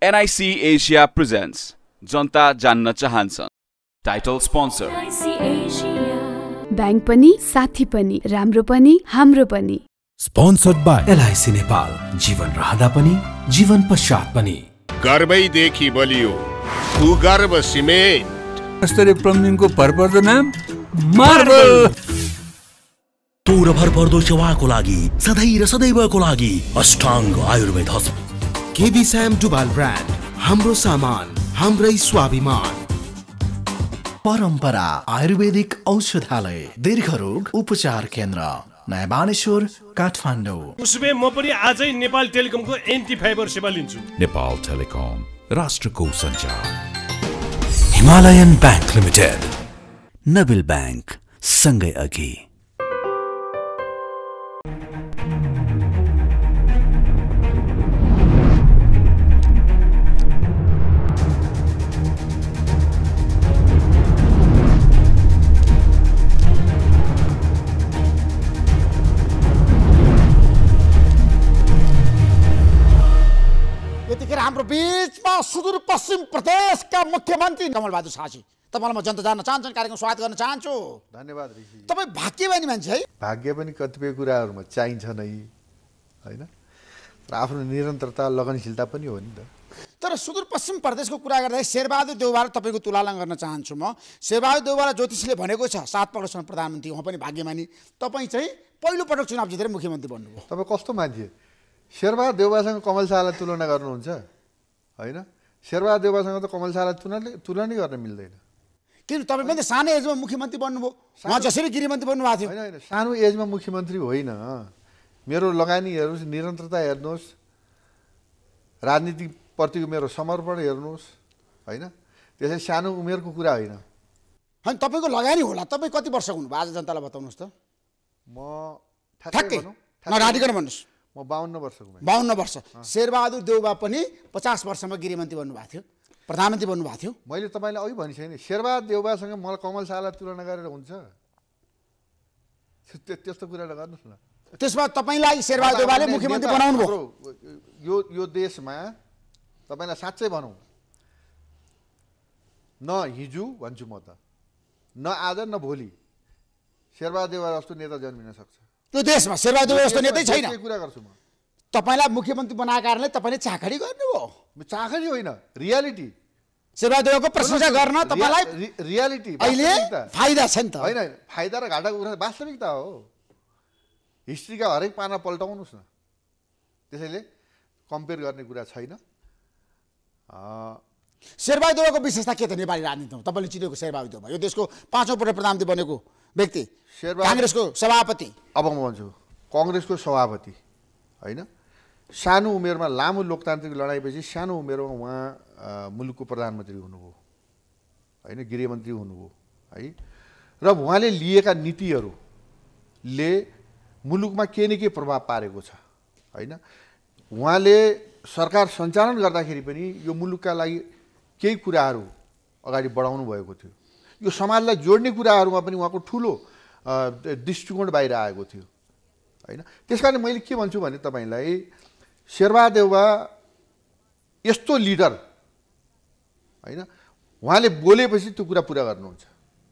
NIC Asia presents Janata Janna Chahanchhan. Title sponsor. Bank पनि साथी पनि राम्रो पनि हाम्रो पनि. Sponsored by LIC Nepal. जीवन रहँदा पनि जीवन पश्चात पनि. गर्वैदेखि बलियो भूगर्भ सिमेन्ट. स्तरीय प्लम्बिङको भरपर्दो नाम मार्बल. तोर भरपर्दो सेवाको लागि सधैँ र सदैवको लागि अष्टाङ्ग आयुर्वेद अस्पताल. केबी स्याम डुबाल ब्रान्ड. हाम्रो सामान हाम्रै स्वाभिमान. परम्परा आयुर्वेदिक औषधालय दीर्घरोग उपचार केन्द्र नयाँ बानेश्वर काठमाडौँ. उसबे म पनि आजै नेपाल टेलिकमको एन्टी फाइबर सेवा लिन्छु. नेपाल टेलिकम राष्ट्रको सञ्चार. Himalayan bank limited. Nabil bank सँगै अघि. हाम्रो बीचमा सुदूरपश्चिम प्रदेशका मुख्यमन्त्री कमल बहादुर शाहजी, तपाईँलाई म जनता जान्न चाहन्छन् कार्यक्रम स्वागत गर्न चाहन्छु. धन्यवाद ऋषि. तपाईँ भाग्यवानी मान्छे है. भाग्य पनि कतिपय कुराहरूमा चाहिन्छ नै होइन, तर आफ्नो निरन्तरता लगनशीलता पनि हो नि त. तर सुदूरपश्चिम प्रदेशको कुरा गर्दा शेरबहादुर देउवालाई तपाईँको तुलना गर्न चाहन्छु म. शेरबहादुर देउवालाई ज्योतिषीले भनेको छ 7 पटकसम्म प्रधानमन्त्री, उहाँ पनि भाग्यमानी. तपाईँ चाहिँ पहिलोपटक चुनाव जितेर मुख्यमन्त्री बन्नुभयो. तपाईँ कस्तो मान्छे? शेरबहादुर देउवासँग कमल शाहलाई तुलना गर्नुहुन्छ होइन? शेरबहादुर देउवासँग त कमल शाहलाई तुलनै गर्न मिल्दैन. किन तपाईँ पनि सानो एजमा मुख्यमन्त्री बन्नुभयो, उहाँ जसरी गृहमन्त्री बन्नुभएको थियो. होइन होइन, सानो एजमा मुख्यमन्त्री होइन. मेरो लगानी हेर्नुहोस्, निरन्तरता हेर्नुहोस्, राजनीतिप्रतिको मेरो समर्पण हेर्नुहोस् होइन. त्यसै सानो उमेरको कुरा होइन. होइन तपाईँको लगानी होला. तपाईँ कति वर्षको हुनुभयो आज जनतालाई बताउनुहोस् त. म ठ्याक्कै नराधिकन भन्नुहोस्. म 52 वर्षको. 52 वर्ष. शेरबहादुर देउवा पनि 50 वर्षमा गृहमन्त्री बन्नुभएको थियो, प्रधानमन्त्री बन्नुभएको थियो. मैले तपाईँलाई अघि भनिसकेँ नि, शेरबहादुर देउवासँग मलाई कमल शाहलाई तुलना गरेर हुन्छ? त्यस्तो कुरा गर्नुहोस् न. त्यसमा तपाईँलाई शेरबहादुर देउवाले मुख्यमन्त्री बनाउनु भयो. यो देशमा तपाईँलाई साँच्चै भनौँ न, हिजो भन्छु म त, न आज न भोलि शेरबहादुर देउवा जस्तो नेता जन्मिन सक्छ यो देशमा. शेरबहादुर देउवा जस्तो नेतै छैन. कुरा गर्छु म. तपाईँलाई मुख्यमन्त्री बनाएको कारणले तपाईँले चाखडी गर्नुभयो. चाखडी होइन, रियालिटी. शेरबहादुर देउवाको प्रशंसा गर्न तपाईँलाई रियालिटी अहिले फाइदा छ नि त. होइन, फाइदा र घाटाको कुरा वास्तविकता हो. हिस्ट्रीका हरेक पाना पल्टाउनुहोस् न. त्यसैले कम्पेयर गर्ने कुरा छैन. शेरबहादुर देउवाको विशेषता के त नेपाली राजनीतिमा? तपाईँले चिनेको शेरबहादुर देउवा यो देशको 5औं पटक प्रधानमन्त्री बनेको व्यक्ति, काङ्ग्रेसको सभापति. अब म भन्छु कङ्ग्रेसको सभापति होइन. सानो उमेरमा लामो लोकतान्त्रिक लडाइँपछि सानो उमेरमा उहाँ मुलुकको प्रधानमन्त्री हुनुभयो होइन, गृहमन्त्री हुनुभयो है. र उहाँले लिएका नीतिहरूले मुलुकमा के न के प्रभाव पारेको छ होइन. उहाँले सरकार सञ्चालन गर्दाखेरि पनि यो मुलुकका लागि केही कुराहरू अगाडि बढाउनु भएको थियो. यो समाजलाई जोड्ने कुराहरूमा पनि उहाँको ठुलो दृष्टिकोण बाहिर आएको थियो होइन. त्यस कारण मैले के भन्छु भने तपाईँलाई, शेरबहादुर देउवा यस्तो लिडर होइन, उहाँले बोलेपछि त्यो कुरा पुरा गर्नुहुन्छ.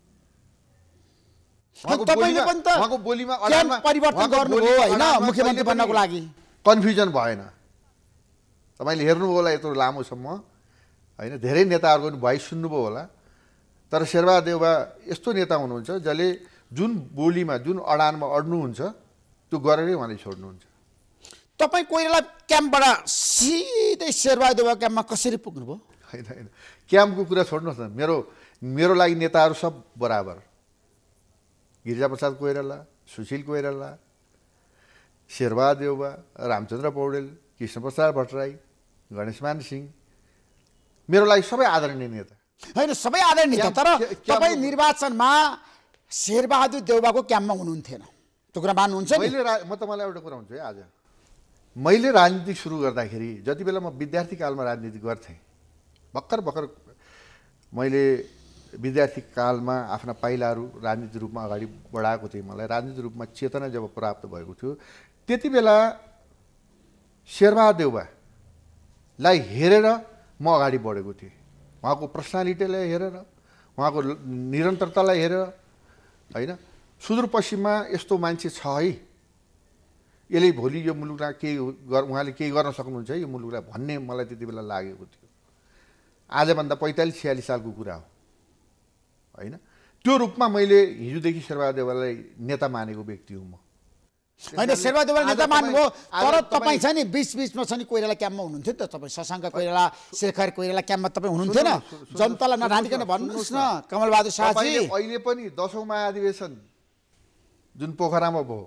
उहाँको बोलीमा परिवर्तन गर्नुभयो होइन मुख्यमन्त्री बन्नको लागि. कन्फ्युजन भएन. तपाईँले हेर्नुभयो होला यत्रो लामोसम्म होइन, धेरै नेताहरूको पनि भोइस सुन्नुभयो होला. तर शेरबहादुर देउवा यस्तो नेता हुनुहुन्छ जसले जुन बोलीमा जुन अडानमा अड्नुहुन्छ त्यो गरेरै उहाँले छोड्नुहुन्छ. तपाईँ कोइराला क्याम्पबाट सिधै शेरबहादुर देउवा क्याम्पमा कसरी पुग्नुभयो? होइन होइन, क्याम्पको कुरा छोड्नुहोस् न. मेरो लागि नेताहरू सब बराबर. गिरिजाप्रसाद कोइराला, सुशील कोइराला, शेरबहादुर देउवा, रामचन्द्र पौडेल, कृष्णप्रसाद भट्टराई, गणेशमान सिंह मेरो लागि सबै आदरणीय नेता. होइन सबै आदरणीय, तर तपाईँ निर्वाचनमा शेरबहादुर देउवाको क्याम्पमा हुनुहुन्थेन, त्यो कुरा मान्नुहुन्छ? म तपाईँलाई एउटा कुरा भन्छु है. आज मैले राजनीति सुरु गर्दाखेरि जति बेला म विद्यार्थी कालमा राजनीति गर्थेँ, भर्खर मैले विद्यार्थी कालमा आफ्ना पाइलाहरू राजनीति रूपमा अगाडि बढाएको थिएँ. मलाई राजनीति रूपमा चेतना जब प्राप्त भएको थियो त्यति बेला शेरबहादुर देउवालाई हेरेर म अगाडि बढेको थिएँ। उहाँको पर्सनालिटीलाई हेरेर, उहाँको निरन्तरतालाई हेरेर, होइन, सुदूरपश्चिममा यस्तो मान्छे छ है, यसले भोलि यो मुलुकलाई उहाँले केही गर्न सक्नुहुन्छ है यो मुलुकलाई भन्ने मलाई त्यति बेला लागेको थियो। आजभन्दा 45-46 सालको कुरा हो, होइन। त्यो रूपमा मैले हिजोदेखि शेरबहादुर देउवालाई नेता मानेको व्यक्ति हुँ म। होइन, शेरबहादुर देउवालाई नेता मान्नुभयो, तर तपाईँ छ नि बिचमा छ नि कोइराला क्याम्पमा हुनुहुन्थ्यो नि त। तपाईँ शशाङ्क कोइराला, शेखर कोइराला क्याम्पमा तपाईँ हुनुहुन्थ्यो न। जनतालाई नढाँटिकन भन्नुहोस् न कमलबहादुर शाहजी। अहिले पनि 10औं महाधिवेशन जुन पोखरामा भयो,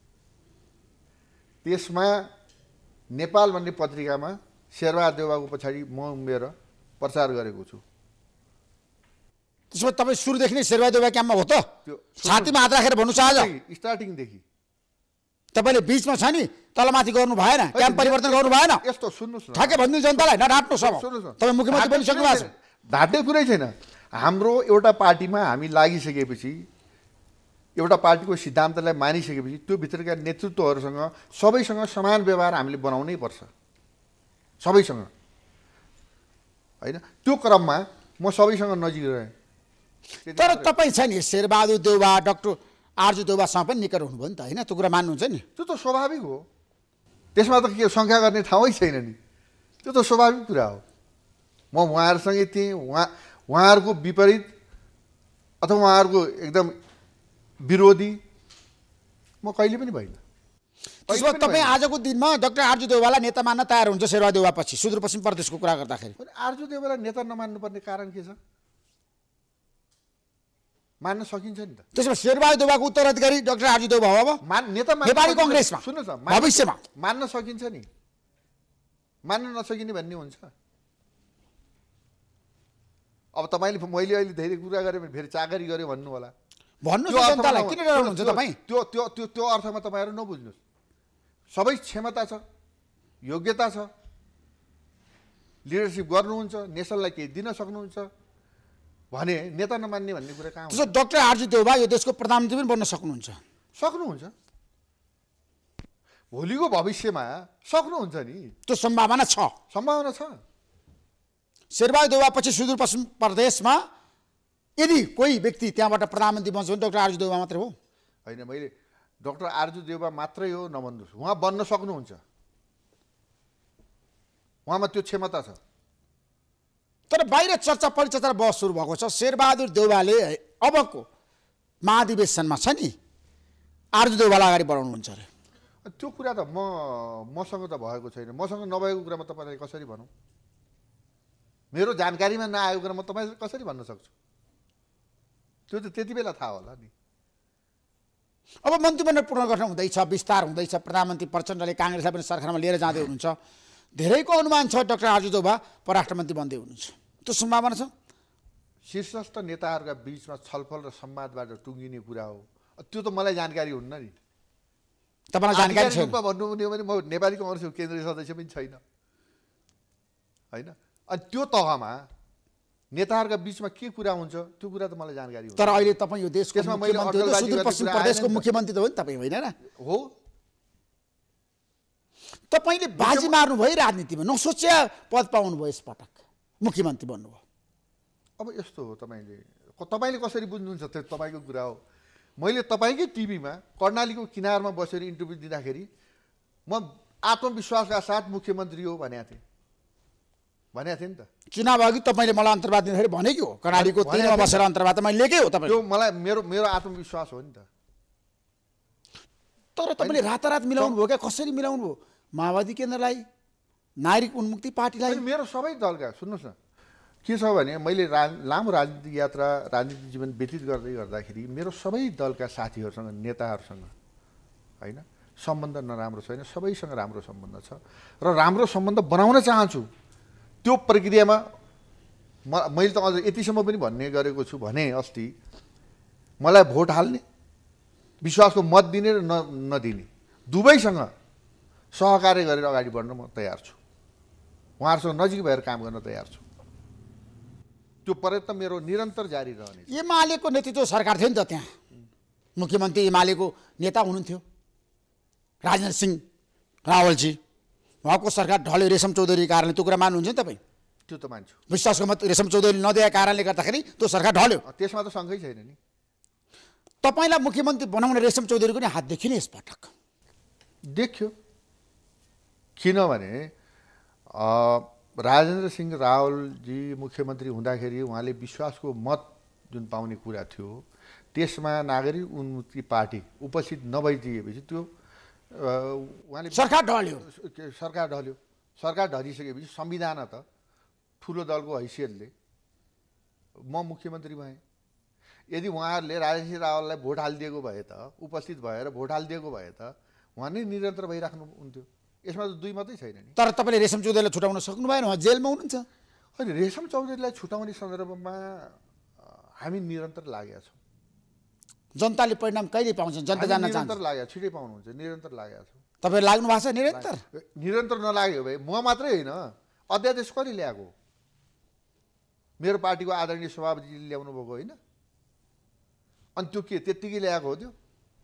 त्यसमा नेपाल भन्ने पत्रिकामा शेरबहादुर देउवाको पछाडि म उभिएर प्रचार गरेको छु। त्यसमा तपाईँ सुरुदेखि नै शेरबहादुर देउवा क्याम्पमा हो त? छातीमा हात राखेर भन्नुहोस् आज। स्टार्टिङदेखि तपाईँले बिचमा छ नि तलमाथि गर्नु भएन, क्याम्प परिवर्तन गर्नु भएन। यस्तो सुन्नुहोस् न, ठ्याक्कै भनिदिनु जनतालाई, नढाँट्नुहोस् अब। तपाईँ मुख्यमन्त्री बनिसक्नु भएको छ। ढाँट्ने कुरै छैन। हाम्रो एउटा पार्टीमा हामी लागिसकेपछि, एउटा पार्टीको सिद्धान्तलाई मानिसकेपछि त्यो भित्रका नेतृत्वहरूसँग सबैसँग समान व्यवहार हामीले बनाउनै पर्छ, सबैसँग, होइन। त्यो क्रममा म सबैसँग नजिक रहेँ। तर तपाईँ छ नि शेरबहादुर देउवा, डाक्टर आर्जु देउवासँग पनि निकट हुनुभयो नि त, होइन? त्यो कुरा मान्नुहुन्छ नि? त्यो त स्वाभाविक हो, त्यसमा त के शङ्का गर्ने ठाउँै छैन नि, त्यो त स्वाभाविक कुरा हो। म उहाँहरूसँगै थिएँ, उहाँहरूको विपरीत अथवा उहाँहरूको एकदम विरोधी म कहिले पनि भएन। त्यसो तपाईँ आजको दिनमा डाक्टर आर्जु देउवालाई नेता मान्न तयार हुन्छ शेरबहादुर देउवा पछि, सुदूरपश्चिम प्रदेशको कुरा गर्दाखेरि? आर्जु देउवालाई नेता नमान्नुपर्ने कारण के छ? मान्न सकिन्छ नि त। त्यसमा शेरबहादुर देउवाको उत्तराधिकारी डाक्टर आर्जु देउवा हो अब नेता नेपाली कङ्ग्रेसमा। सुन्नुहोस् न, भविष्यमा मान्न सकिन्छ नि, मान्न नसकिने भन्ने हुन्छ। अब तपाईँले मैले अहिले धेरै कुरा गरेँ भने फेरि चाकरी गरेँ भन्नु होला, भन्नु जनतालाई किन डराउनुहुन्छ तपाईँ? त्यो त्यो त्यो त्यो अर्थमा तपाईँहरू नबुझ्नुहोस्। सबै क्षमता छ, योग्यता छ, लिडरसिप गर्नुहुन्छ, नेसनलाई केही दिन सक्नुहुन्छ भने नेता नमान्ने भन्ने कुरा कहाँ हुन्छ? डाक्टर आर्जु देउवा यो देशको प्रधानमन्त्री पनि बन्न सक्नुहुन्छ? सक्नुहुन्छ, भोलिको भविष्यमा सक्नुहुन्छ नि, त्यो सम्भावना छ। सम्भावना छ। शेरबहादुर देउवा पछि सुदूरपश्चिम प्रदेशमा यदि कोही व्यक्ति त्यहाँबाट प्रधानमन्त्री बन्छ भने डाक्टर आर्जु देउवा मात्रै हो? होइन, मैले डाक्टर आर्जु देउवा मात्रै हो नभन्नुहोस्, उहाँ बन्न सक्नुहुन्छ, उहाँमा त्यो क्षमता छ। तर बाहिर चर्चा परिचर्चा बहस सुरु भएको छ, शेरबहादुर देउवाले अबको महाधिवेशनमा छ नि आर्जु देउवालाई अगाडि बढाउनुहुन्छ अरे। त्यो कुरा त मसँग त भएको छैन। मसँग नभएको कुरा म तपाईँलाई कसरी भनौँ? मेरो जानकारीमा नआएको कुरा म तपाईँलाई कसरी भन्न सक्छु? त्यो त त्यति बेला थाहा होला नि। अब मन्त्रीमण्डल पुनर्गठन हुँदैछ, विस्तार हुँदैछ, प्रधानमन्त्री प्रचण्डले काङ्ग्रेसलाई पनि सरकारमा लिएर जाँदै हुनुहुन्छ। धेरैको अनुमान छ डाक्टर आर्जु देउवा परराष्ट्र मन्त्री बन्दै हुनुहुन्छ, त्यो सम्भावना छ? शीर्षस्थ नेताहरूका बिचमा छलफल र संवादबाट टुङ्गिने कुरा हो, त्यो त मलाई जानकारी हुन्न नि। तपाईँलाई जानकारी छैन भन्नु भने म नेपाली कङ्ग्रेसको केन्द्रीय सदस्य पनि छैन, होइन। अनि त्यो तहमा नेताहरूका बिचमा के कुरा हुन्छ त्यो कुरा त मलाई जानकारी हो। तर अहिले तपाईँ यो देशको मुख्यमन्त्री हो, सुदूरपश्चिम प्रदेशको मुख्यमन्त्री त हो नि तपाईँ, होइन र? हो। तपाईँले बाजी मार्नुभयो राजनीतिमा, नसोचे पद पाउनुभयो, यसपटक मुख्यमन्त्री बन्नुभयो। अब यस्तो हो, तपाईँले कसरी बुझ्नुहुन्छ त्यो तपाईँको कुरा हो। मैले तपाईँकै टिभीमा कर्णालीको किनारमा बसेर इन्टरभ्यू दिँदाखेरि म आत्मविश्वासका साथ मुख्यमन्त्री हो भनेको थिएँ नि त। चुनाव अघि तपाईँले मलाई अन्तर्वाद दिँदाखेरि भनेकै हो, कर्णालीको तिनमा बसेर अन्तर्वाद मैले लिएकै हो। तपाईँ त्यो मलाई मेरो आत्मविश्वास हो नि त। तर तपाईँले रातारात मिलाउनु भयो क्या? कसरी मिलाउनु भयो? माओवादी केन्द्रलाई, नागरिक उन्मुक्ति पार्टीलाई? मेरो सबै दलका, सुन्नुहोस् न, के छ भने मैले लामो राजनीतिक यात्रा, राजनीतिक जीवन व्यतीत गर्दाखेरि मेरो सबै दलका साथीहरूसँग, नेताहरूसँग, होइन, सम्बन्ध नराम्रो छैन, सबैसँग राम्रो सम्बन्ध छ र राम्रो सम्बन्ध बनाउन चाहन्छु। त्यो प्रक्रियामा मैले त अझ यतिसम्म पनि भन्ने गरेको छु भने अस्ति मलाई भोट हाल्ने, विश्वासको मत दिने र नदिने दुवैसँग सहकार्य गरेर अगाडि बढ्न म तयार छु, उहाँहरूसँग नजिक भएर काम गर्न तयार छु। त्यो प्रयत्न मेरो निरन्तर जारी रहने। एमालेको नेतृत्व सरकार थियो नि त, त्यहाँ मुख्यमन्त्री एमालेको नेता हुनुहुन्थ्यो राजेन्द्र सिंह रावलजी, उहाँको सरकार ढल्यो रेशम चौधरीको कारणले, त्यो कुरा मान्नुहुन्छ नि तपाईँ? त्यो त मान्छु। विश्वासको मत रेशम चौधरीले नदिएको कारणले गर्दाखेरि त्यो सरकार ढल्यो। त्यसमा त सँगै छैन नि। तपाईँलाई मुख्यमन्त्री बनाउने रेशम चौधरीको नि हात देखिने यसपटक देख्यो। किनभने राजेन्द्र सिंह रावलजी मुख्यमन्त्री हुँदाखेरि उहाँले विश्वासको मत जुन पाउने कुरा थियो त्यसमा नागरिक उन्मुक्ति पार्टी उपस्थित नभइदिएपछि त्यो उहाँले सरकार ढल्यो। सरकार ढलिसकेपछि संविधान त ठुलो दलको हैसियतले म मुख्यमन्त्री भएँ। यदि उहाँहरूले राजेन्द्र रावललाई भोट हालिदिएको भए त उपस्थित भएर भोट हालिदिएको भए त उहाँ नै निरन्तर भइराख्नु हुन्थ्यो। यसमा त दुई मात्रै छैन नि। तर तपाईँले रेशम चौधरीलाई छुटाउन सक्नु भएन, उहाँ जेलमा हुनुहुन्छ। होइन, रेशम चौधरीलाई छुटाउने सन्दर्भमा हामी निरन्तर लागेका छौँ। जनताले परिणाम कहिले पाउँछन् जनता जान्न चाहन्छ। निरन्तर लागेका, छिटै पाउनुहुन्छ। निरन्तर लागेका छौँ। तपाईँ लाग्नु भएको छ निरन्तर? निरन्तर नलाग्यो भए म मात्रै होइन, अध्यादेश कसले ल्याएको? मेरो पार्टीको आदरणीय सभापतिले ल्याउनु भएको होइन? अनि त्यो के त्यत्तिकै ल्याएको हो त्यो?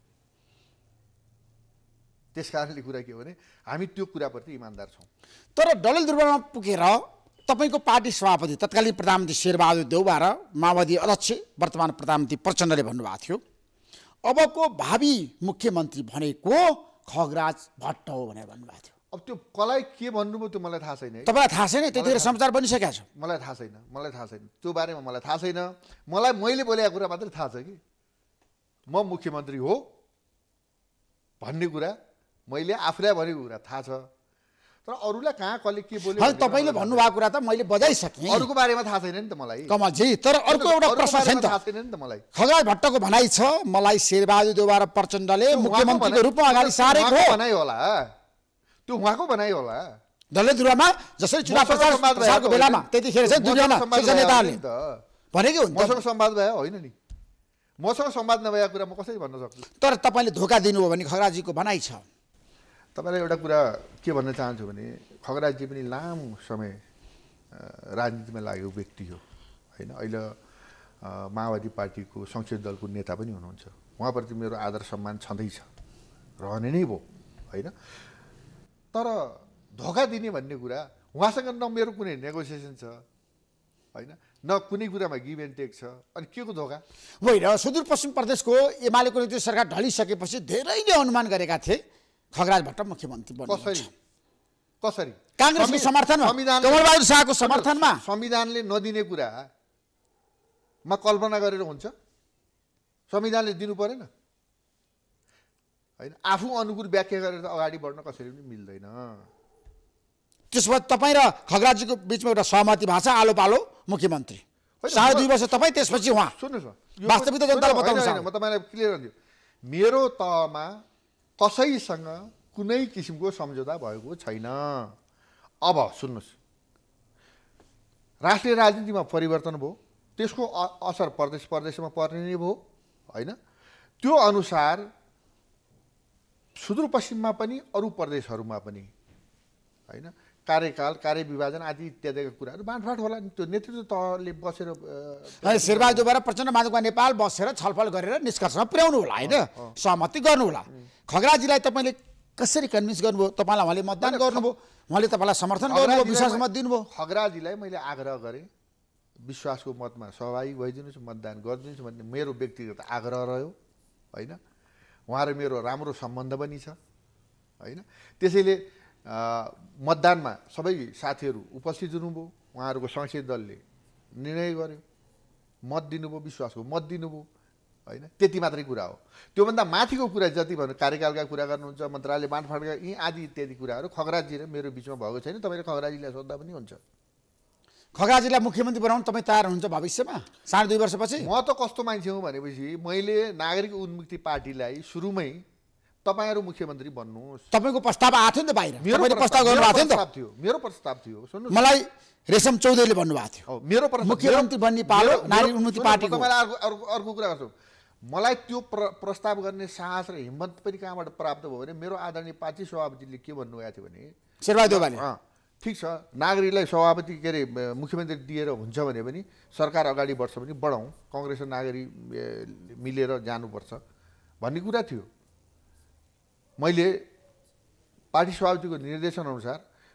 त्यस कारणले कुरा के हो भने हामी त्यो कुराप्रति इमान्दार छौँ। तर डडेलधुरामा पुगेर तपाईँको पार्टी सभापति तत्कालीन प्रधानमन्त्री शेरबहादुर देउवा र माओवादी अध्यक्ष वर्तमान प्रधानमन्त्री प्रचण्डले भन्नुभएको थियो अबको भावी मुख्यमन्त्री भनेको खगराज भट्ट हो भनेर भन्नुभएको थियो। अब त्यो कसलाई के भन्नुभयो त्यो मलाई थाहा छैन है। तपाईँलाई थाहा छैन? त्यतिखेर समाचार बनिसकेको छ। मलाई थाहा छैन त्यो बारेमा मलाई थाहा छैन। मैले बोलेको कुरा मात्रै थाहा छ कि म मुख्यमन्त्री हो भन्ने कुरा मैले आफूलाई भनेको कुरा थाहा छ। तर अरूलाई कहाँ कसले के बोल्यो तपाईँले भन्नुभएको कुरा त मैले बजाइसकेँ। अरूको बारेमा थाहा छैन नि त मलाई कमलजी। तर अर्को एउटा प्रश्न छ नि त, थाहा छैन नि त मलाई। खगराज भट्टको भनाइ छ मलाई शेरबहादुर देउवा र प्रचण्डले मुख्यमन्त्रीको रूपमा अगाडि सारेको भनाइ होला। त्यो उहाँको भनाइ होला। डडेलधुरामा जसरी चुनाव प्रचारको बेलामा त्यतिखेर चाहिँ दुईजना नेताहरूले भनेकै हुन्छ। मसँग संवाद भयो होइन नि? मसँग संवाद नभएको कुरा म कसरी भन्न सक्छु? तर तपाईँले धोका दिनुभयो भने खगराजजीको भनाइ छ। तपाईँलाई एउटा कुरा के भन्न चाहन्छु भने खगराजजी पनि लामो समय राजनीतिमा लागेको व्यक्ति हो होइन? अहिले माओवादी पार्टीको संसदीय दलको नेता पनि हुनुहुन्छ। उहाँप्रति मेरो आदर सम्मान छँदैछ, रहने नै भयो होइन? तर धोका दिने भन्ने कुरा उहाँसँग न मेरो कुनै नेगोसिएसन छ होइन, न कुनै कुरामा गिभ एन्ड टेक छ। अनि के को धोका? होइन, सुदूरपश्चिम प्रदेशको एमालेको नेतृत्व सरकार ढलिसकेपछि धेरैले अनुमान गरेका थिए खगराज भट्ट मुख्यमन्त्री बन्नुहुन्छ। कसरी? काङ्ग्रेसको समर्थनमा, कमलबहादुर शाहको समर्थनमा। संविधानले नदिने कुरामा कल्पना गरेर हुन्छ? संविधानले दिनु परेन होइन? आफू अनुकूल व्याख्या गरेर त अगाडि बढ्न कसरी पनि मिल्दैन। त्यसपछि तपाईँ र खगराजजीको बिचमा एउटा सहमति भएको छ, आलो पालो मुख्यमन्त्री 2.5 वर्ष तपाईँ, त्यसपछि उहाँ। सुन्नुहोस् न, वास्तविकता जनतालाई बताउनुहोस्। म तपाईँलाई क्लियर गरिदियो, मेरो तहमा कसैसँग कुनै किसिमको सम्झौता भएको छैन। अब सुन्नुहोस्, राष्ट्रिय राजनीतिमा परिवर्तन भयो, त्यसको असर प्रदेशमा पर्ने नै भयो होइन? त्यो अनुसार सुदूरपश्चिममा पनि अरू प्रदेशहरूमा पनि होइन कार्यकाल, कार्यविभाजन आदि इत्यादिका कुराहरू बाँडफाँड होला नि। त्यो नेतृत्व तहले बसेर शेरबहादुर देउवा र प्रचण्ड माधवका नेपाल बसेर छलफल गरेर निष्कर्षमा पुर्याउनु होला होइन, सहमति गर्नु होला। खगराजीलाई तपाईँले कसरी कन्भिन्स गर्नुभयो? तपाईँलाई उहाँले मतदान गर्नुभयो, उहाँले तपाईँलाई समर्थन गर्नुभयो, विश्वासको मत दिनुभयो। खगराजीलाई मैले आग्रह गरेँ विश्वासको मतमा सहभागी भइदिनुहोस्, मतदान गरिदिनुहोस् भन्ने मेरो व्यक्तिगत आग्रह रह्यो होइन? उहाँ र मेरो राम्रो सम्बन्ध पनि छ होइन? त्यसैले मतदानमा सबै साथीहरू उपस्थित हुनुभयो, उहाँहरूको संसदीय दलले निर्णय गर्यो, मत दिनुभयो, विश्वासको मत दिनुभयो होइन? त्यति मात्रै कुरा हो। त्योभन्दा माथिको कुरा जति भन्नु कार्यकालका कुरा गर्नुहुन्छ, मन्त्रालय बाँडफाँडका यी आदि इत्यादि कुराहरू खगराजी र मेरो बिचमा भएको छैन। तपाईँले खगराजीलाई सोद्धा पनि हुन्छ। खगराजीलाई मुख्यमन्त्री बनाउनु तपाईँ तयार हुनुहुन्छ भविष्यमा 2.5 वर्षपछि? म त कस्तो मान्छे हुँ भनेपछि मैले नागरिक उन्मुक्ति पार्टीलाई सुरुमै तपाईँहरू मुख्यमन्त्री बन्नुहोस्, तपाईँको प्रस्ताव आएको थियो नि त बाहिर, तपाईँले प्रस्ताव गर्नुभएको थियो। मेरो प्रस्ताव थियो। सुन्नु, मलाई रेशम चौधरीले भन्नुभएको थियो मेरो मुख्यमन्त्री बन्ने पालो नागरिक उन्मुक्ति पार्टीको। तपाईँलाई अर्को कुरा गर्छु, मलाई त्यो प्रस्ताव गर्ने साहस र हिम्मत पनि कहाँबाट प्राप्त भयो भने मेरो आदरणीय पार्टी सभापतिले के भन्नुभएको थियो भने शेरबहादुर देउवाले ठिक छ नागरिकलाई सभापति के अरे मुख्यमन्त्री दिएर हुन्छ भने पनि सरकार अगाडि बढ्छ भने बढाउँ, कङ्ग्रेस र नागरिक मिलेर जानुपर्छ भन्ने कुरा थियो। मैले पार्टी सभापतिको निर्देशन अनुसार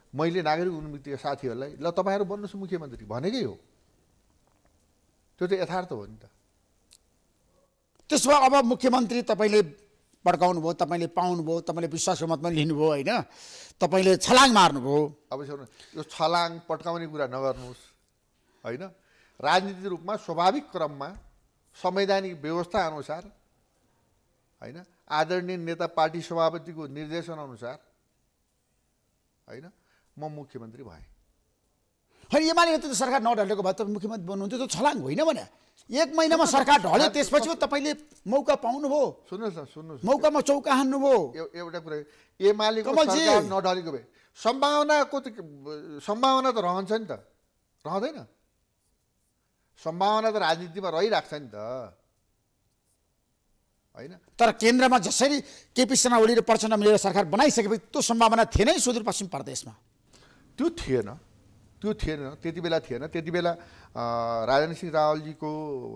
मैले नागरिक उन्मुक्तिका साथीहरूलाई ल तपाईँहरू बन्नुहोस् मुख्यमन्त्री भनेकै हो। त्यो त यथार्थ हो नि त। त्यसो भए अब मुख्यमन्त्री तपाईँले पड्काउनु भयो, तपाईँले पाउनुभयो, तपाईँले विश्वासको मतमा लिनुभयो होइन, तपाईँले छलाङ मार्नुभयो। अब यो छलाङ पड्काउने कुरा नगर्नुहोस् होइन। राजनीतिक रूपमा स्वाभाविक क्रममा संवैधानिक व्यवस्था अनुसार होइन, आदरणीय नेता पार्टी सभापतिको निर्देशन अनुसार होइन म मुख्यमन्त्री भएँ। होइन एमाले त सरकार नढलेको भए तपाईँ मुख्यमन्त्री बन्नुहुन्थ्यो, त्यो छलाङ होइन भने। 1 महिनामा सरकार ढल्यो, त्यसपछि तपाईँले मौका पाउनुभयो। सुन्नुहोस् मौकामा चौका हान्नुभयो। एउटा कुरा, एमालेको सरकार नढलेको भए सम्भावना त रहन्छ नि त, रहँदैन? सम्भावना त राजनीतिमा रहिराख्छ नि त होइन। तर केन्द्रमा जसरी केपी शर्मा ओली र प्रचण्ड मिलेर सरकार बनाइसकेपछि त्यो सम्भावना थिएन सुदूरपश्चिम प्रदेशमा। त्यो थिएन त्यति बेला थिएन। त्यति बेला राजेन्द्र सिंह रावलजीको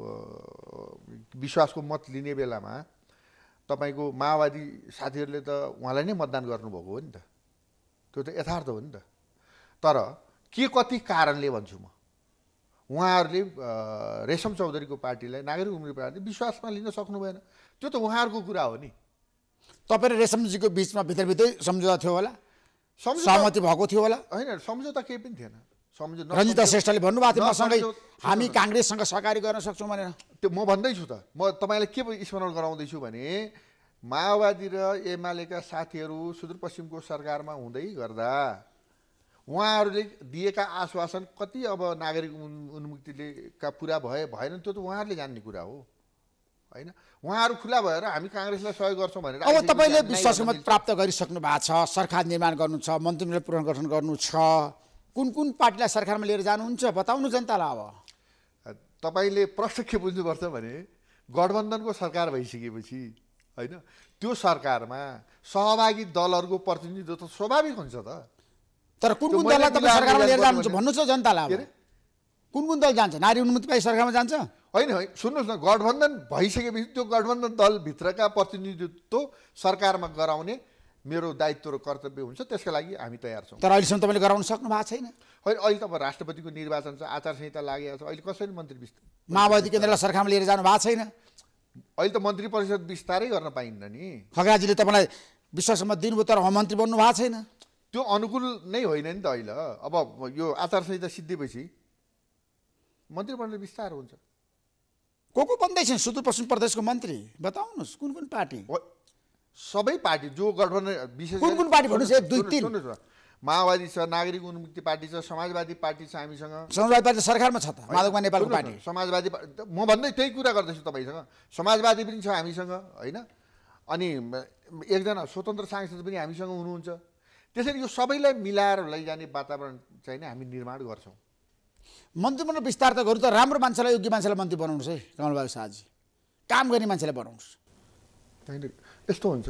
विश्वासको मत लिने बेलामा तपाईँको माओवादी साथीहरूले त उहाँलाई नै मतदान गर्नुभएको हो नि त। त्यो त यथार्थ हो नि त। तर के कति कारणले भन्छु म, उहाँहरूले रेशम चौधरीको पार्टीलाई नागरिक उम्मेदवारले विश्वासमा लिन सक्नु भएन। त्यो त उहाँहरूको कुरा हो नि। तपाईँ र रेशमजीको बिचमा भित्रभित्रै सम्झौता थियो होला, सहमति भएको थियो होला? होइन, सम्झौता केही पनि थिएन। रञ्जिता श्रेष्ठले भन्नुभएको थियो मसँगै हामी काङ्ग्रेससँग सहकारी गर्न सक्छौँ भनेर। त्यो म भन्दैछु त। म तपाईँलाई के स्मरण गराउँदैछु भने माओवादी र एमालेका साथीहरू सुदूरपश्चिमको सरकारमा हुँदै गर्दा उहाँहरूले दिएका आश्वासन कति अब नागरिक उन्मुक्तिले का पुरा भएन त्यो त उहाँहरूले जान्ने कुरा हो होइन। उहाँहरू खुला भएर हामी काङ्ग्रेसलाई सहयोग गर्छौँ भनेर अब तपाईँले विश्वासको मत प्राप्त गरिसक्नु भएको छ, सरकार निर्माण गर्नु छ, मन्त्रीमण्डल पुनर्गठन गर्नु छ, कुन कुन पार्टीलाई सरकारमा लिएर जानुहुन्छ बताउनु जनतालाई। अब तपाईँले प्रश्न के बुझ्नुपर्छ भने गठबन्धनको सरकार भइसकेपछि होइन त्यो सरकारमा सहभागी दलहरूको प्रतिनिधित्व त स्वाभाविक हुन्छ त। तर कुन कुन दललाई तपाईँ सरकारमा लिएर जानुहुन्छ भन्नु छ जनतालाई। कुन कुन दल जान्छ? नारी उन्मुक्ति पार्टी सरकारमा जान्छ? होइन सुन्नुहोस् न, गठबन्धन भइसकेपछि त्यो गठबन्धन दलभित्रका प्रतिनिधित्व सरकारमा गराउने मेरो दायित्व र कर्तव्य हुन्छ। त्यसका लागि हामी तयार छौँ। तर अहिलेसम्म तपाईँले गराउन सक्नु भएको छैन। होइन, अहिले त अब राष्ट्रपतिको निर्वाचन छ, आचार संहिता लागेको छ, अहिले कसैले मन्त्री विस्तार माओवादी केन्द्रलाई सरकारमा लिएर जानु भएको छैन। अहिले त मन्त्री परिषद विस्तारै गर्न पाइन्न नि। खगराजीले तपाईँलाई विश्वासको मत दिनुभयो तर मन्त्री बन्नु भएको छैन। त्यो अनुकूल नै होइन नि त अहिले। अब यो आचार संहिता सिद्धिएपछि मन्त्रीमण्डल विस्तार हुन्छ। को बन्दैछन् सुदूरपश्चिम प्रदेशको मन्त्री बताउनुहोस्? कुन कुन पार्टी? सबै पार्टी जो गठबन्धन विशेष कुन कुन पार्टी भन्नुहोस्? 1 2 3 सुन्नुहोस्, माओवादी छ, नागरिक उन्मुक्ति पार्टी छ, समाजवादी पार्टी छ हामीसँग। समाजवादी पार्टी सरकारमा छ त? माधवमा नेपालको पार्टी समाजवादी म भन्दै त्यही कुरा गर्दैछु तपाईँसँग। समाजवादी पनि छ हामीसँग होइन। अनि एकजना स्वतन्त्र सांसद पनि हामीसँग हुनुहुन्छ। त्यसैले यो सबैलाई मिलाएर लैजाने वातावरण चाहिँ नि हामी निर्माण गर्छौँ। मन्त्रीमण्डल विस्तार त गर्नु त राम्रो मान्छेलाई, योग्य मान्छेलाई मन्त्री बनाउनुहोस् है कमलबहादुर शाहजी। काम गर्ने मान्छेलाई बनाउनुहोस्। होइन यस्तो हुन्छ,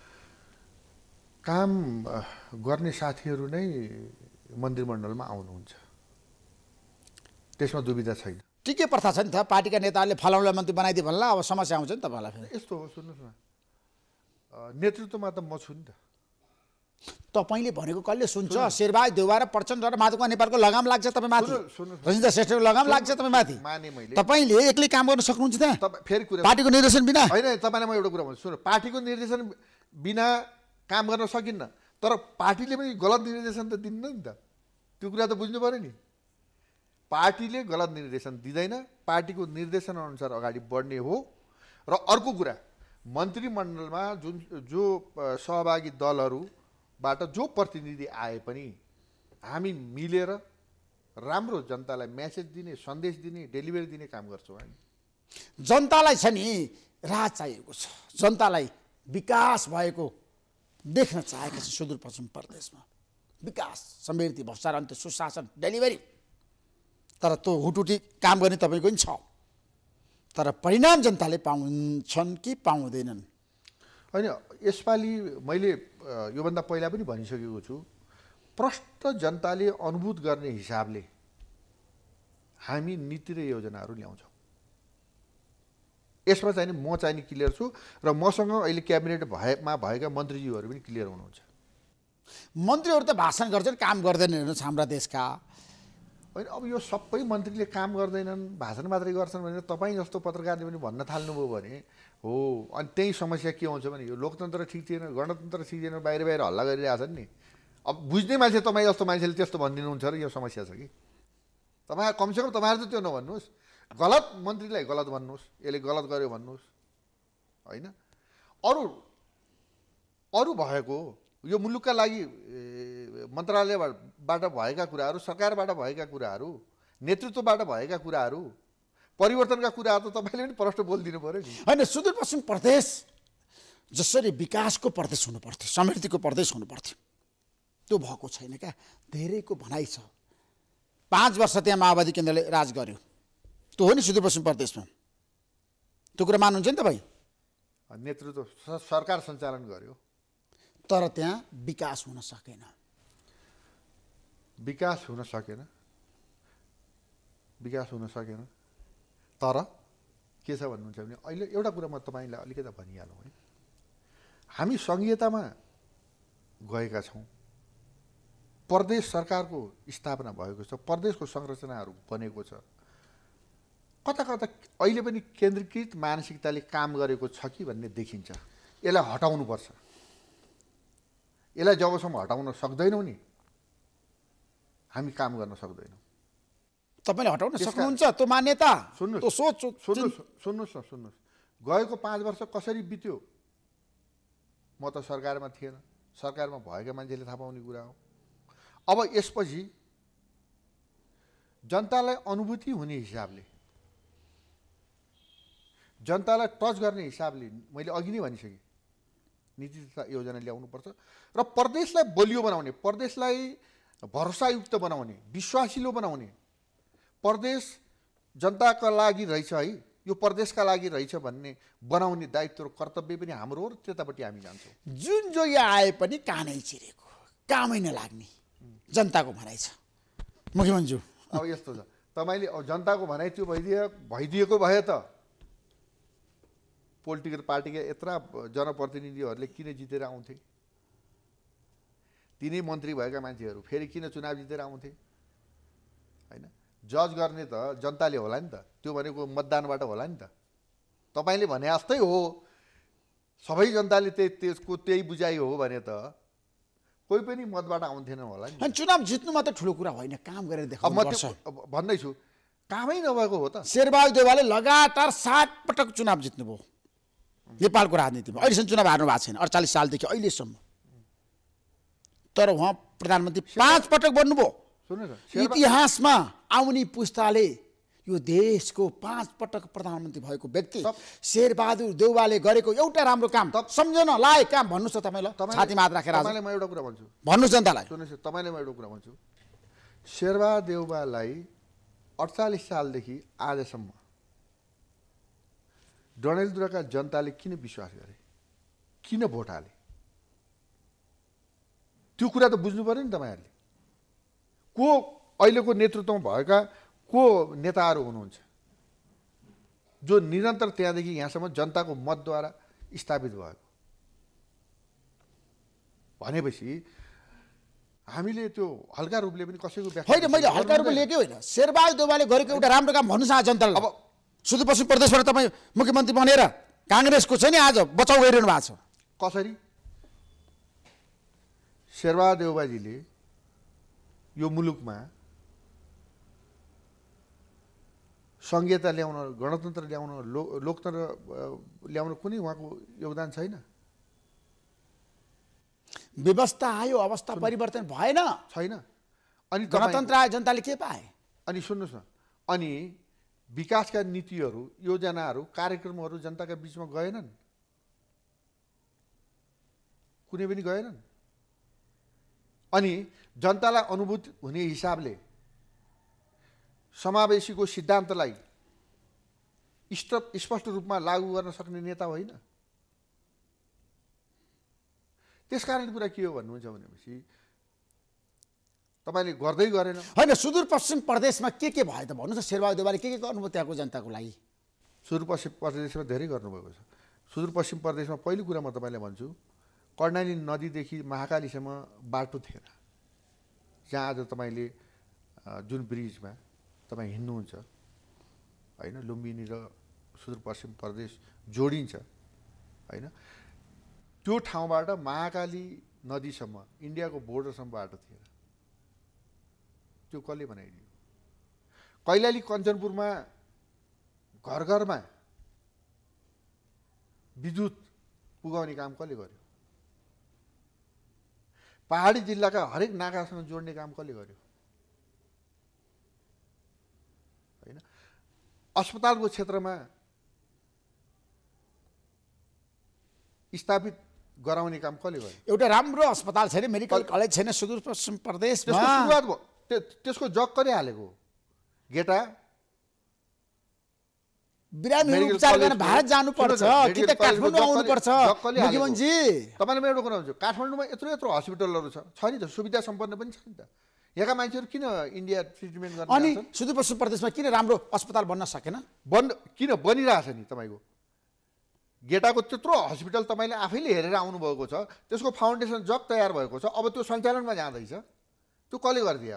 काम गर्ने साथीहरू नै मन्त्रीमण्डलमा आउनुहुन्छ, त्यसमा दुविधा छैन। टिके प्रथा छ नि त, पार्टीका नेताहरूले फलाउनलाई मन्त्री बनाइदिए भन्ला अब समस्या आउँछ नि तपाईँलाई फेरि। यस्तो हो सुन्नुहोस् न, नेतृत्वमा त म छु नि त। तपाईँले भनेको कसले सुन्छ? शेरबहादुर देउवा र प्रचण्ड र माधवमा नेपालको लगाम लाग्छ तपाईँ माथि, रञ्जिता श्रेष्ठको लगाम लाग्छ तपाईँ माथि। तपाईँले एक्लै काम गर्न सक्नुहुन्छ त्यहाँ फेरि कुरा पार्टीको निर्देशन बिना? होइन, तपाईँलाई म एउटा कुरा भन्छु, सुन, पार्टीको निर्देशन बिना काम गर्न सकिन्न। तर पार्टीले पनि गलत निर्देशन त दिन्न नि त। त्यो कुरा त बुझ्नु पऱ्यो नि। पार्टीले गलत निर्देशन दिँदैन, पार्टीको निर्देशन अनुसार अगाडि बढ्ने हो। र अर्को कुरा, मन्त्रीमण्डलमा जो सहभागी दलहरूबाट जो प्रतिनिधि आए पनि हामी मिलेर राम्रो जनतालाई मेसेज दिने, सन्देश दिने, डेलिभरी दिने काम गर्छौँ हामी। जनतालाई छ नि राह चाहिएको छ, जनतालाई विकास भएको देख्न चाहेका छन् सुदूरपश्चिम प्रदेशमा। विकास, समृद्धि, भ्रष्टाचार अन्त्य, सुशासन, डेलिभरी। तर त्यो हुटुटी काम गर्ने तपाईँको पनि छ, तर परिणाम जनताले पाउँछन् कि पाउँदैनन्? होइन, यसपालि मैले योभन्दा पहिला पनि भनिसकेको छु, प्रष्ट जनताले अनुभूत गर्ने हिसाबले हामी नीति र योजनाहरू ल्याउँछौँ। यसमा चाहिँ म चाहिँ क्लियर छु र मसँग अहिले क्याबिनेट भएका मन्त्रीज्यूहरू पनि क्लियर हुनुहुन्छ। मन्त्रीहरू त भाषण गर्छन्, काम गर्दैनन् हेर्नुहोस् हाम्रा देशका। होइन, अब यो सबै मन्त्रीले काम गर्दैनन्, भाषण मात्रै गर्छन् भनेर तपाईँ जस्तो पत्रकारले पनि भन्न थाल्नुभयो भने हो। अनि त्यही समस्या के हुन्छ भने यो लोकतन्त्र ठिक थिएन, गणतन्त्र ठिक थिएन, बाहिर हल्ला गरिरहेछन् नि। अब बुझ्ने मान्छे तपाईँ जस्तो मान्छेले त्यस्तो भनिदिनुहुन्छ र यो समस्या छ कि तपाईँ कमसेकम तपाईँहरू त त्यो नभन्नुहोस्। गलत मन्त्रीलाई गलत भन्नुहोस्, यसले गलत गर्यो भन्नुहोस् होइन। अरू भएको यो मुलुकका लागि मन्त्रालयबाट भएका कुराहरू, सरकारबाट भएका कुराहरू, नेतृत्वबाट भएका कुराहरू, परिवर्तनका कुराहरू त तपाईँले पनि प्रष्ट बोलिदिनु पऱ्यो नि। होइन, सुदूरपश्चिम प्रदेश जसरी विकासको प्रदेश हुनुपर्थ्यो, समृद्धिको प्रदेश हुनुपर्थ्यो, त्यो भएको छैन क्या। धेरैको भनाइ छ 5 वर्ष त्यहाँ माओवादी केन्द्रले राज गर्यो, त्यो हो नि सुदूरपश्चिम प्रदेशमा। त्यो कुरा मान्नुहुन्छ नि तपाईँ? नेतृत्व सरकार सञ्चालन गर्यो, तर त्यहाँ विकास हुन सकेन। तर के छ भन्नुहुन्छ भने अहिले एउटा कुरा म तपाईँलाई अलिकति भनिहालौँ है। हामी सङ्घीयतामा गएका छौँ, प्रदेश सरकारको स्थापना भएको छ, प्रदेशको संरचनाहरू बनेको छ, कता कता अहिले पनि केन्द्रीकृत मानसिकताले काम गरेको छ कि भन्ने देखिन्छ। यसलाई हटाउनुपर्छ। यसलाई जबसम्म हटाउन सक्दैनौँ नि हामी काम गर्न सक्दैनौँ। तपाईँले हटाउन सक्नुहुन्छ त्यो मान्यता? सुन्नुहोस् गएको 5 वर्ष कसरी बित्यो म त सरकारमा थिएन, सरकारमा भएका मान्छेले थाहा पाउने कुरा हो। अब यसपछि जनतालाई अनुभूति हुने हिसाबले, जनतालाई टच गर्ने हिसाबले मैले अघि नै भनिसकेँ, नीति तथा योजना ल्याउनुपर्छ र प्रदेशलाई बलियो बनाउने, प्रदेशलाई भरोसायुक्त बनाउने, विश्वासिलो बनाउने, प्रदेश जनताका लागि रहेछ है, यो प्रदेशका लागि रहेछ भन्ने बनाउने दायित्व र कर्तव्य पनि हाम्रो हो र त्यतापट्टि हामी जान्छौँ। जुन जो यहाँ आए पनि कानै चिरेको, कामै नलाग्ने जनताको भनाइ छ मुख्यमन्त्री। अब यस्तो छ, तपाईँले जनताको भनाइ त्यो भइदिएको भए त पोलिटिकल पार्टीका यत्रा जनप्रतिनिधिहरूले किन जितेर आउँथे? तिनै मन्त्री भएका मान्छेहरू फेरि किन चुनाव जितेर आउँथे? होइन, जज गर्ने त जनताले होला नि त, त्यो भनेको मतदानबाट होला नि त। तपाईँले भने जस्तै हो, सबै जनताले त्यसको त्यही बुझाइ हो भने त कोही पनि मतबाट आउँथेन होला नि। चुनाव जित्नु मात्र ठुलो कुरा होइन, काम गरेर देखाउनुपर्छ। भन्दैछु कामै नभएको हो त। शेरबहादुर देउवाले लगातार 7 पटक चुनाव जित्नुभयो नेपालको राजनीतिमा। अहिलेसम्म चुनाव हार्नु भएको छैन 48 सालदेखि अहिलेसम्म। तर उहाँ प्रधानमन्त्री 5 पटक बन्नुभयो। इतिहासमा आउने पुस्ताले यो देशको 5 पटक प्रधानमन्त्री भएको व्यक्ति शेरबहादुर देउवाले गरेको एउटा राम्रो काम सम्झन लायक काम भन्नुहोस् त तपाईँलाई। छातीमा हात राखेर तपाईँलाई म एउटा कुरा भन्छु, भन्नुहोस् जनतालाई। सुन्नुहोस्, तपाईँलाई म एउटा कुरा भन्छु, शेरबहादुर देउवालाई 48 सालदेखि आजसम्म डडेलधुराका जनताले किन विश्वास गरे, किन भोट हाले? त्यो कुरा त बुझ्नु पर्यो नि तपाईँहरूले। को अहिलेको नेतृत्वमा भएका को नेताहरू हुनुहुन्छ जो निरन्तर त्यहाँदेखि यहाँसम्म जनताको मतद्वारा स्थापित भएको? भनेपछि हामीले त्यो हल्का रूपले पनि कसैको व्याख्या होइन, मैले हल्का रूपले लिएकै होइन। शेरबहादुर देउवाले गरेको एउटा राम्रो काम भन्नुहोस् न जनतालाई। अब सुदूरपश्चिम प्रदेशबाट तपाईँ मुख्यमन्त्री बनेर काङ्ग्रेसको छ नि आज बचाउ गरिरहनु भएको छ। कसरी? शेरबहादुर देउवाजीले यो मुलुकमा सङ्घीयता ल्याउन, गणतन्त्र ल्याउन, लोकतन्त्र ल्याउन कुनै उहाँको योगदान छैन? व्यवस्था आयो, अवस्था परिवर्तन भएन, छैन। अनि गणतन्त्र आयो, जनताले के पाए? अनि सुन्नुहोस् न, अनि विकासका नीतिहरू, योजनाहरू, कार्यक्रमहरू जनताका बिचमा गएनन्? कुनै पनि गएनन्। अनि जनतालाई अनुभूति हुने हिसाबले समावेशीको सिद्धान्तलाई स्पष्ट रूपमा लागू गर्न सक्ने नेता होइन। त्यसकारण कुरा के हो भन्नुहुन्छ भनेपछि तपाईँले गर्दै गरेन। होइन, सुदूरपश्चिम प्रदेशमा के भयो त भन्नुहोस् न। शेरबहादुर देउवाले के गर्नुभयो त्यहाँको जनताको लागि? सुदूरपश्चिम प्रदेशमा धेरै गर्नुभएको छ। सुदूरपश्चिम प्रदेशमा पहिलो कुरा म तपाईँलाई भन्छु, कर्णाली नदीदेखि महाकालीसम्म बाटो थिएन। जहाँ आज तपाईँले जुन ब्रिजमा तपाईँ हिँड्नुहुन्छ होइन, लुम्बिनी र सुदूरपश्चिम प्रदेश जोडिन्छ होइन, त्यो ठाउँबाट महाकाली नदीसम्म इन्डियाको बोर्डरसम्म बाटो थिएन। त्यो कसले बनाइदियो? कैलाली कञ्चनपुरमा घर घरमा विद्युत पुगाउने काम कसले गर्यो? पहाडी जिल्लाका हरेक नाकासँग जोड्ने काम कसले गर्यो? होइन, अस्पतालको क्षेत्रमा स्थापित गराउने काम कसले गर्यो? एउटा राम्रो अस्पताल छैन, मेडिकल कलेज छैन सुदूरपश्चिम प्रदेशमा। त्यसको सुरुवात भयो, त्यसको जग कसले हालेको? गेटा बिरामीहरू उपचार गर्न भारत जानुपर्छ कि त काठमाडौँ आउनुपर्छ? मुख्यमन्त्री तपाईँले म एउटा कुरा भन्छु, काठमाडौँमा यत्रो यत्रो हस्पिटलहरू छ नि त, सुविधा सम्पन्न पनि छ नि त। यहाँका मान्छेहरू किन इन्डिया ट्रिटमेन्ट गर्न? अनि सुदूरपश्चिम प्रदेशमा किन राम्रो अस्पताल बन्न सकेन? किन बनिरहेछ नि? तपाईँको गेटाको त्यत्रो हस्पिटल तपाईँले आफैले हेरेर आउनुभएको छ, त्यसको फाउन्डेसन जब तयार भएको छ, अब त्यो सञ्चालनमा जाँदैछ, त्यो कसले गरिदियो?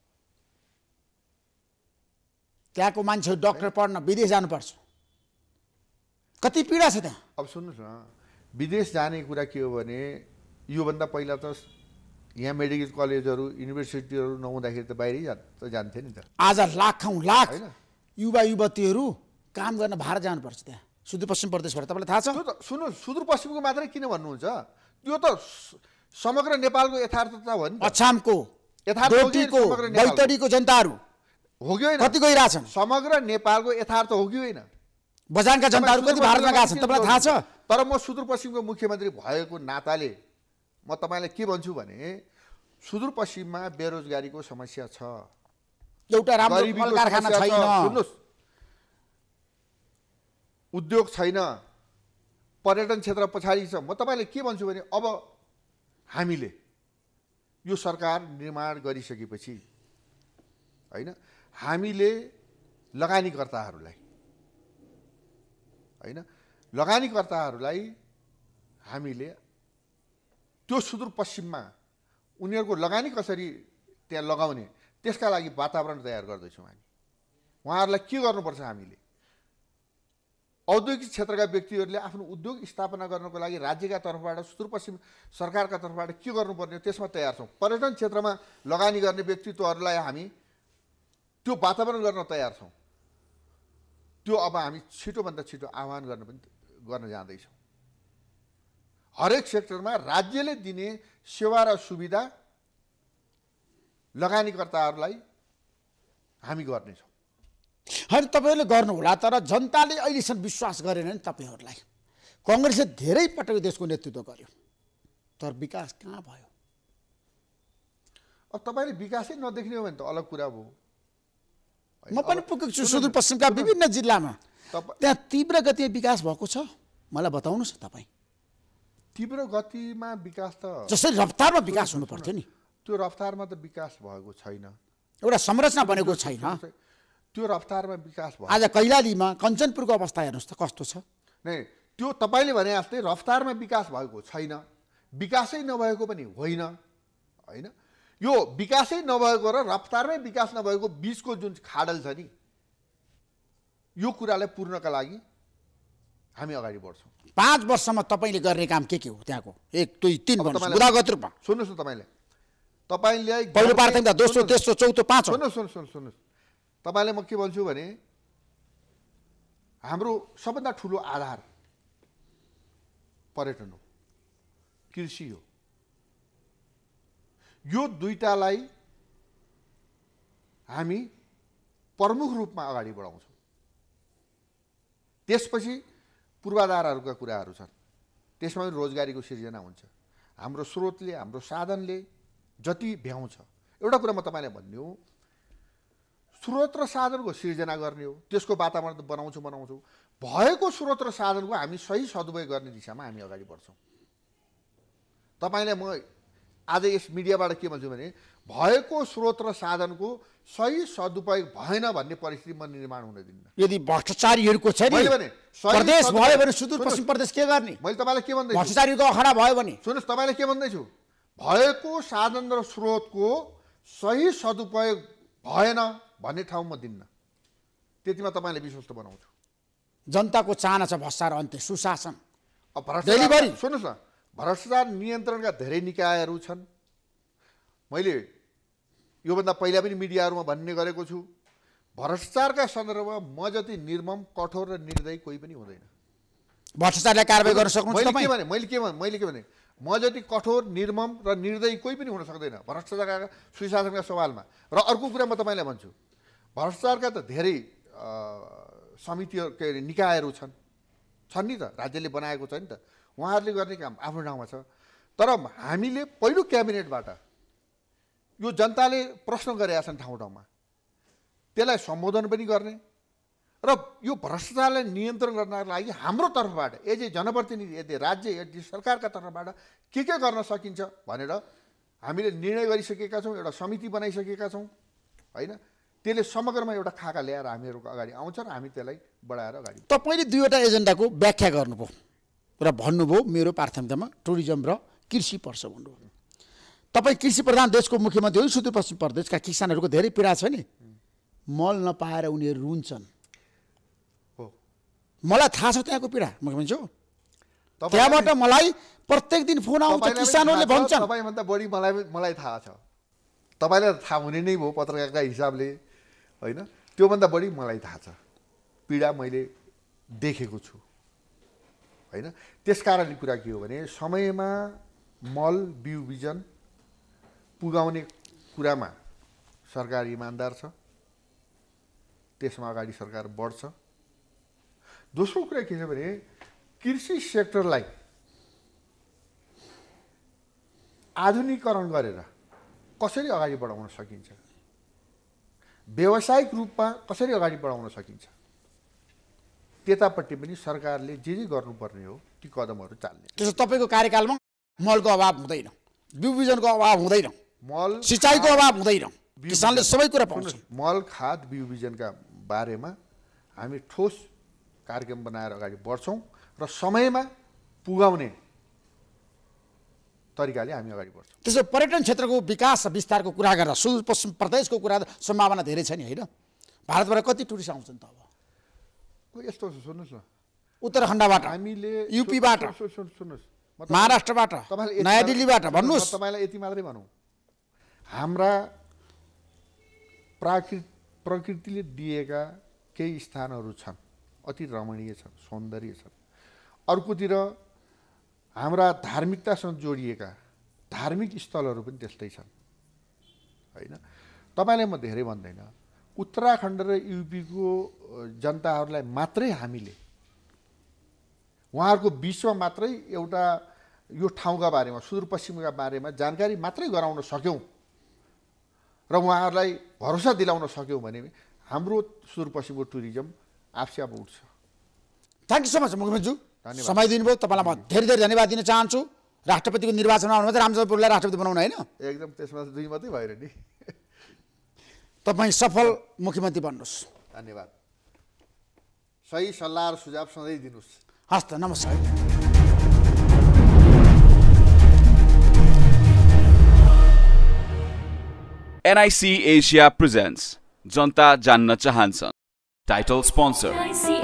त्यहाँको मान्छेहरू डाक्टर पढ्न विदेश जानुपर्छ, कति पीडा छ त्यहाँ। अब सुन्नुहोस् न, विदेश जाने कुरा के हो भने योभन्दा पहिला त यहाँ मेडिकल कलेजहरू युनिभर्सिटीहरू नहुँदाखेरि त बाहिरै जान्थे नि त। आज लाखौँ लाख युवा युवतीहरू काम गर्न भारत जानुपर्छ त्यहाँ सुदूरपश्चिम प्रदेशबाट। तपाईँलाई थाहा छ? त्यो त सुन्नुहोस्, सुदूरपश्चिमको मात्रै किन भन्नुहुन्छ? त्यो त समग्र नेपालको यथार्थता हो नि। अछामको, डोटीको, बैतडीको जनताहरू हो कि होइन? कति गइरहेछन्? समग्र नेपालको यथार्थ हो कि होइन? बजारका जनताहरू कति भारतमा गएका छन् तपाईँलाई थाहा छ? तर म सुदूरपश्चिमको मुख्यमन्त्री भएको नाताले म तपाईँलाई के भन्छु भने सुदूरपश्चिममा बेरोजगारीको समस्या छ, एउटा राम्रो कल कारखाना छैन, सुन्नुहोस्, उद्योग छैन, पर्यटन क्षेत्र पछाडि छ। म तपाईँलाई के भन्छु भने अब हामीले यो सरकार निर्माण गरिसकेपछि होइन, हामीले लगानीकर्ताहरूलाई होइन, लगानीकर्ताहरूलाई हामीले त्यो सुदूरपश्चिममा उनीहरूको लगानी कसरी त्यहाँ लगाउने त्यसका लागि वातावरण तयार गर्दैछौँ हामी। उहाँहरूलाई के गर्नुपर्छ? हामीले औद्योगिक क्षेत्रका व्यक्तिहरूले आफ्नो उद्योग स्थापना गर्नको लागि राज्यका तर्फबाट, सुदूरपश्चिम सरकारका तर्फबाट के गर्नुपर्ने त्यसमा तयार छौँ। पर्यटन क्षेत्रमा लगानी गर्ने व्यक्तित्वहरूलाई हामी त्यो वातावरण गर्न तयार छौँ। त्यो अब हामी छिटोभन्दा छिटो आह्वान गर्न जाँदैछौँ। हरेक सेक्टरमा राज्यले दिने सेवा र सुविधा लगानीकर्ताहरूलाई हामी गर्नेछौँ। होइन, तपाईँहरूले गर्नुहोला, तर जनताले अहिलेसम्म विश्वास गरेन नि तपाईँहरूलाई। कङ्ग्रेसले धेरै पटक देशको नेतृत्व गर्यो, तर विकास कहाँ भयो? अब तपाईँले विकासै नदेख्ने हो भने त अलग कुरा भयो। म पनि पुगेको छु सुदूरपश्चिमका विभिन्न जिल्लामा, त्यहाँ तीव्र गतिमा विकास भएको छ। मलाई बताउनुहोस् तपाईँ। तीव्र गतिमा विकास त जसरी रफ्तारमा विकास हुनु पर्थ्यो नि, त्यो रफ्तारमा त विकास भएको छैन, एउटा संरचना बनेको छैन। त्यो रफ्तारमा विकास भयो। आज कैलालीमा कञ्चनपुरको अवस्था हेर्नुहोस् त कस्तो छ। नै त्यो तपाईँले भने जस्तै रफ्तारमा विकास भएको छैन, विकासै नभएको पनि होइन होइन। यो विकासै नभएको र रफ्तारमै विकास नभएको बिचको जुन खाडल छ नि, यो कुरालाई पूर्णका लागि हामी अगाडि बढ्छौँ। 5 वर्षमा तपाईँले गर्ने काम के हो त्यहाँको? 1 2 3 बुदागत रूपमा सुन्नुहोस् न, तपाईँले पहिलो प्राथमिकता, दोस्रो तेस्रो चौथो पाँचौँ। सुन्नुहोस्, तपाईँलाई म के भन्छु भने हाम्रो सबभन्दा ठुलो आधार पर्यटन हो, कृषि हो। यो दुईटालाई हामी प्रमुख रूपमा अगाडि बढाउँछौँ। त्यसपछि पूर्वाधारहरूका कुराहरू छन्, त्यसमा पनि रोजगारीको सिर्जना हुन्छ। हाम्रो स्रोतले, हाम्रो साधनले जति भ्याउँछ, एउटा कुरा म तपाईँलाई भन्ने हो, स्रोत र साधनको सिर्जना गर्ने हो, त्यसको वातावरण बनाउँछौँ। भएको स्रोत र साधनको हामी सही सदुपयोग गर्ने दिशामा हामी अगाडि बढ्छौँ। तपाईँलाई म आज यस मिडियाबाट के भन्छु भने भएको स्रोत र साधनको सही सदुपयोग भएन भन्ने परिस्थिति म निर्माण हुन दिन्न। यदि भ्रष्टाचारीहरूको छ नि प्रदेश भयो भने सुदूरपश्चिम प्रदेश के गर्ने? मैले तपाईँलाई के भन्दैछु? भ्रष्टाचारीको अखडा भयो भने सुन्नुहोस्, तपाईँलाई के भन्दैछु, भएको साधन र स्रोतको सही सदुपयोग भएन भन्ने ठाउँ म दिन्न। त्यतिमा तपाईँले विश्वस्त बनाउँछु। जनताको चाहना छ भ्रष्टाचार अन्त्य, सुशासन। डेलिभरी सुन्नुहोस् न, भ्रष्टाचार नियन्त्रणका धेरै निकायहरू छन्। मैले योभन्दा पहिला पनि मिडियाहरूमा भन्ने गरेको छु, भ्रष्टाचारका सन्दर्भमा म जति निर्मम, कठोर र निर्दयी कोही पनि हुँदैन। भ्रष्टाचारलाई कारबाही गर्न सक्नुहुन्छ तपाईँ? मैले के भने म जति कठोर, निर्मम र निर्दयी कोही पनि हुन सक्दैन भ्रष्टाचारका सुशासनका सवालमा। र अर्को कुरा म तपाईँलाई भन्छु, भ्रष्टाचारका त धेरै समितिहरू के अरे निकायहरू छन् नि त, राज्यले बनाएको छ नि त, उहाँहरूले गर्ने काम आफ्नो ठाउँमा छ। तर हामीले पहिलो क्याबिनेटबाट यो जनताले प्रश्न गरेका छन् ठाउँ ठाउँमा, त्यसलाई सम्बोधन पनि गर्ने र यो भ्रष्टाचारलाई नियन्त्रण गर्नका लागि हाम्रो तर्फबाट एज ए जनप्रतिनिधि, यदि राज्य यदि सरकारका तर्फबाट के गर्न सकिन्छ भनेर हामीले निर्णय गरिसकेका छौँ। एउटा समिति बनाइसकेका छौँ होइन, त्यसले समग्रमा एउटा खाका ल्याएर हामीहरूको अगाडि आउँछ र हामी त्यसलाई बढाएर अगाडि। तपाईँले दुईवटा एजेन्डाको व्याख्या गर्नुभयो र भन्नुभयो मेरो प्राथमिकतामा टुरिज्म र कृषि पर्छ भन्नुभयो। तपाईँ कृषि प्रधान देशको मुख्यमन्त्री हो, सुदूरपश्चिम प्रदेशका किसानहरूको धेरै पीडा छ नि, मल नपाएर उनीहरू रुन्छन्। मलाई थाहा छ त्यहाँको पीडा, मुख्यमन्त्री हो, त्यहाँबाट मलाई प्रत्येक दिन फोन आउँछ, किसानहरूले भन्छन्। तपाईँभन्दा बढी मलाई थाहा छ, तपाईँलाई थाहा हुने नै भयो पत्रकारका हिसाबले होइन, त्योभन्दा बढी मलाई थाहा छ, पीडा मैले देखेको छु होइन। त्यस कारणले कुरा के हो भने समयमा मल बिउ बिजन पुगाउने कुरामा सरकार इमान्दार छ, त्यसमा अगाडि सरकार बढ्छ। दोस्रो कुरा के छ भने कृषि सेक्टरलाई आधुनिकीकरण गरेर कसरी अगाडि बढाउन सकिन्छ, व्यावसायिक रूपमा कसरी अगाडि बढाउन सकिन्छ, त्यतापट्टि पनि सरकारले जे गर्नुपर्ने हो ती कदमहरू चाल्ने। त्यसो तपाईँको कार्यकालमा मलको अभाव हुँदैन, बिउ बिजनको अभाव हुँदैन, मल सिँचाइको अभाव हुँदैन, किसानले सबै कुरा पाउँछ। मल खाद बिउ बिजनका बारेमा हामी ठोस कार्यक्रम बनाएर अगाडि बढ्छौँ र समयमा पुगाउने तरिकाले हामी अगाडि बढ्छौँ। त्यसो पर्यटन क्षेत्रको विकास विस्तारको कुरा गर्दा सुदूरपश्चिम प्रदेशको कुरा सम्भावना धेरै छ नि होइन? भारतबाट कति टुरिस्ट आउँछन् त? अब यस्तो सुन्नुहोस् न, उत्तराखण्डबाट, हामीले युपीबाट, सुन्नुहोस्, महाराष्ट्रबाट, नयाँ दिल्लीबाट भन्नुहोस्। तपाईँलाई यति मात्रै भनौँ, हाम्रा प्रकृतिले दिएका केही स्थानहरू छन्, अति रमणीय छन्, सौन्दर्य छन्। अर्कोतिर हाम्रा धार्मिकतासँग जोडिएका धार्मिक स्थलहरू पनि त्यस्तै छन् होइन। तपाईँलाई म धेरै भन्दैन, उत्तराखण्ड र युपीको जनताहरूलाई मात्रै हामीले उहाँहरूको बिचमा मात्रै एउटा यो ठाउँका बारेमा, सुदूरपश्चिमका बारेमा जानकारी मात्रै गराउन सक्यौँ र उहाँहरूलाई भरोसा दिलाउन सक्यौँ भने हाम्रो सुदूरपश्चिमको टुरिज्म आफै आफ उठ्छ। थ्याङ्क यू सो मच मुख्यमन्त्रीज्यू, समय दिनुभयो, तपाईँलाई म धेरै धेरै धन्यवाद दिन चाहन्छु। राष्ट्रपतिको निर्वाचनमा आउनु मात्रै रामचन्द्रपुरलाई राष्ट्रपति बनाउनु होइन, एकदम त्यसमा दुई मात्रै भएर नि। तपाईँ सफल मुख्यमन्त्री बन्नुहोस्। धन्यवाद। सही सल्लाह र सुझाव सधैँ दिनुहोस्। हस् त, नमस्कार। NIC Asia presents जनता जान्न चाहन्छन्। टाइटल स्पोन्सर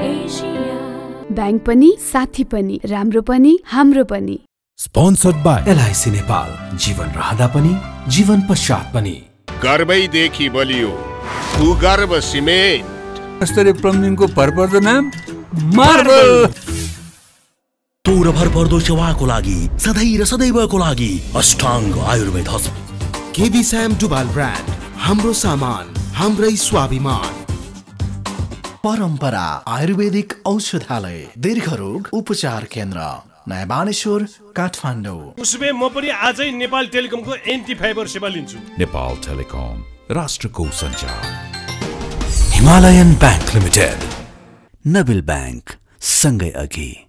बैंक पनि साथी पनि राम्रो पनि हाम्रो पनि। स्पोन्सर्ड बाय LIC नेपाल, जीवन रहँदा पनि जीवन पश्चात पनि। गर्वैदेखि बलियो भूगर्भ सिमेन्ट। स्तरीय प्लम्बिङको भरपर्दो नाम मार्बल। तोर भरपर्दो सेवाको लागि सधैँ र सदैवको लागि अष्टाङ्ग आयुर्वेद अस्पताल। केबी सैम डुबाल ब्रान्ड, हाम्रो सामान हाम्रै स्वाभिमान। परम्परा आयुर्वेदिक औषधालय, दीर्घरोग उपचार केन्द्र, नयाँ बानेश्वर, काठमाडौँ। उसबे म पनि आजै नेपाल टेलिकमको एन्टी फाइबर सेवा लिन्छु। नेपाल टेलिकम, राष्ट्रको सञ्चार। Himalayan bank limited, Nabil bank सँगै अघि।